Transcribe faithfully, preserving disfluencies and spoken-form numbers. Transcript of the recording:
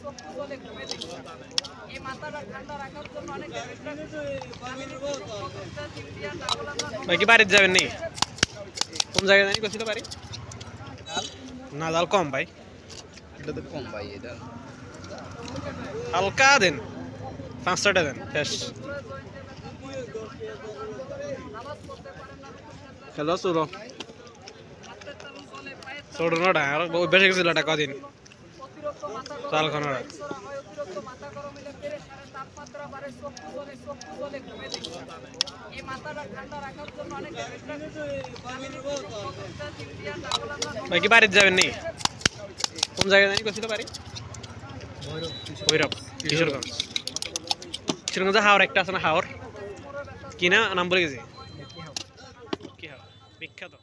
ভাই কি বাড়িতে যাবেন নি? কোন জায়গায় জানি কইছিল বাড়ি? না জাল কম ভাই, এটা তো কম ভাই, এটা হালকা দেন, পাঁচশোটা দেন শেষ। হ্যালো সুরো ছোট নটা আর বেশি গেছিল এটা কদিন চাল খানোরা ভাই কি বাড়িতে যাবেন নি? কোন জায়গায় জানি কইছিল বাড়ি? ভৈরব, কিশোরগঞ্জ। কিশোরগঞ্জে হাওর একটা আছে না, হাওর কি না নাম বলে গেছি, কি হাওর বিখ্যাত।